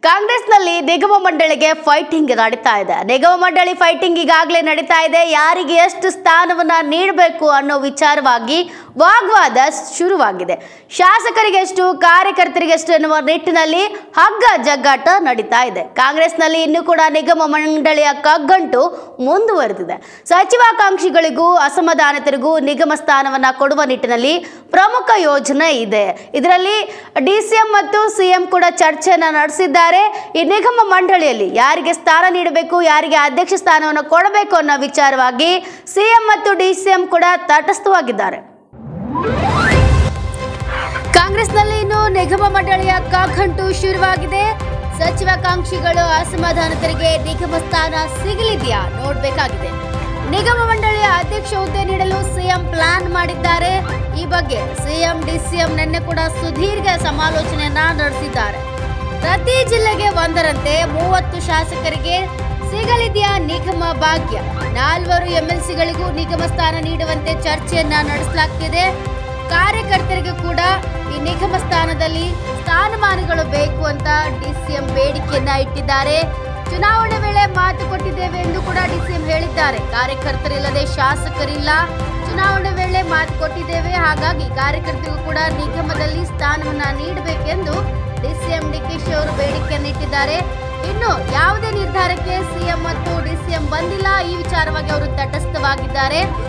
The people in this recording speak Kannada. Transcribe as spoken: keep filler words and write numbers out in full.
ಕಾಂಗ್ರೆಸ್ನಲ್ಲಿ ನಿಗಮ ಮಂಡಳಿಗೆ ಫೈಟಿಂಗ್ ನಡೀತಾ ಇದೆ. ನಿಗಮ ಮಂಡಳಿ ಫೈಟಿಂಗ್ ಈಗಾಗಲೇ ನಡೀತಾ ಇದೆ. ಯಾರಿಗೆ ಎಷ್ಟು ಸ್ಥಾನವನ್ನ ನೀಡಬೇಕು ಅನ್ನೋ ವಿಚಾರವಾಗಿ ವಾಗ್ವಾದ ಶುರುವಾಗಿದೆ. ಶಾಸಕರಿಗೆ ಎಷ್ಟು, ಕಾರ್ಯಕರ್ತರಿಗೆ ಎಷ್ಟು ಎನ್ನುವ ನಿಟ್ಟಿನಲ್ಲಿ ಹಗ್ಗ ಜಗ್ಗಾಟ ನಡೀತಾ ಇದೆ. ಕಾಂಗ್ರೆಸ್ನಲ್ಲಿ ಇನ್ನೂ ಕೂಡ ನಿಗಮ ಮಂಡಳಿಯ ಕಗ್ಗಂಟು ಮುಂದುವರೆದಿದೆ. ಸಚಿವಾಕಾಂಕ್ಷಿಗಳಿಗೂ ಅಸಮಾಧಾನಿತರಿಗೂ ನಿಗಮ ಸ್ಥಾನವನ್ನ ಕೊಡುವ ನಿಟ್ಟಿನಲ್ಲಿ ಪ್ರಮುಖ ಯೋಜನೆ ಇದೆ. ಇದರಲ್ಲಿ ಡಿಸಿಎಂ ಮತ್ತು ಸಿಎಂ ಕೂಡ ಚರ್ಚೆಯನ್ನ ನಡೆಸಿದ್ದಾರೆ. ಈ ನಿಗಮ ಮಂಡಳಿಯಲ್ಲಿ ಯಾರಿಗೆ ಸ್ಥಾನ ನೀಡಬೇಕು, ಯಾರಿಗೆ ಅಧ್ಯಕ್ಷ ಸ್ಥಾನವನ್ನು ಕೊಡಬೇಕು ಅನ್ನೋ ವಿಚಾರವಾಗಿ ಸಿಎಂ ಮತ್ತು ಡಿಸಿಎಂ ಕೂಡ ತಟಸ್ಥವಾಗಿದ್ದಾರೆ. ಕಾಂಗ್ರೆಸ್ನಲ್ಲಿ ಇನ್ನು ನಿಗಮ ಮಂಡಳಿಯ ಕಗ್ಗಂಟು ಶುರುವಾಗಿದೆ. ಸಚಿವಾಕಾಂಕ್ಷಿಗಳು ಅಸಮಾಧಾನಿತರಿಗೆ ನಿಗಮ ಸ್ಥಾನ ಸಿಗಲಿದೆಯಾ ನೋಡಬೇಕಾಗಿದೆ. ನಿಗಮ ಮಂಡಳಿಯ ಅಧ್ಯಕ್ಷ ಹುದ್ದೆ ನೀಡಲು ಸಿಎಂ ಪ್ಲಾನ್ ಮಾಡಿದ್ದಾರೆ. ಈ ಬಗ್ಗೆ ಸಿಎಂ ಡಿಸಿಎಂ ನಿನ್ನೆ ಕೂಡ ಸುದೀರ್ಘ ಸಮಾಲೋಚನೆಯನ್ನ ನಡೆಸಿದ್ದಾರೆ. ಪ್ರತಿ ಜಿಲ್ಲೆಗೆ ಒಂದರಂತೆ ಮೂವತ್ತು ಶಾಸಕರಿಗೆ ಸಿಗಲಿದೆಯಾ ನಿಗಮ ಭಾಗ್ಯ? ನಾಲ್ವರು ಎಂಎಲ್ಸಿಗಳಿಗೂ ನಿಗಮ ಸ್ಥಾನ ನೀಡುವಂತೆ ಚರ್ಚೆಯನ್ನ ನಡೆಸಲಾಗ್ತಿದೆ. ಕಾರ್ಯಕರ್ತರಿಗೆ ಕೂಡ ಈ ನಿಗಮ ಸ್ಥಾನದಲ್ಲಿ ಸ್ಥಾನಮಾನಗಳು ಬೇಕು ಅಂತ ಡಿಸಿಎಂ ಬೇಡಿಕೆಯನ್ನ ಇಟ್ಟಿದ್ದಾರೆ. ಚುನಾವಣೆ ವೇಳೆ ಮಾತು ಕೊಟ್ಟಿದ್ದೇವೆ ಎಂದು ಕೂಡ ಡಿಸಿಎಂ ಹೇಳಿದ್ದಾರೆ. ಕಾರ್ಯಕರ್ತರಿಲ್ಲದೆ ಶಾಸಕರಿಲ್ಲ, ಚುನಾವಣೆ ವೇಳೆ ಮಾತು ಕೊಟ್ಟಿದ್ದೇವೆ, ಹಾಗಾಗಿ ಕಾರ್ಯಕರ್ತರಿಗೂ ಕೂಡ ನಿಗಮದಲ್ಲಿ ಸ್ಥಾನವನ್ನ ನೀಡಬೇಕೆಂದು ಡಿಸಿಎಂ ಡಿಕೆಶಿ ಅವರು ಬೇಡಿಕೆಯನ್ನು ಇಟ್ಟಿದ್ದಾರೆ. ಇನ್ನು ಯಾವುದೇ ನಿರ್ಧಾರಕ್ಕೆ ಸಿಎಂ ಮತ್ತು ಡಿಸಿಎಂ ಬಂದಿಲ್ಲ. ಈ ವಿಚಾರವಾಗಿ ಅವರು ತಟಸ್ಥವಾಗಿದ್ದಾರೆ.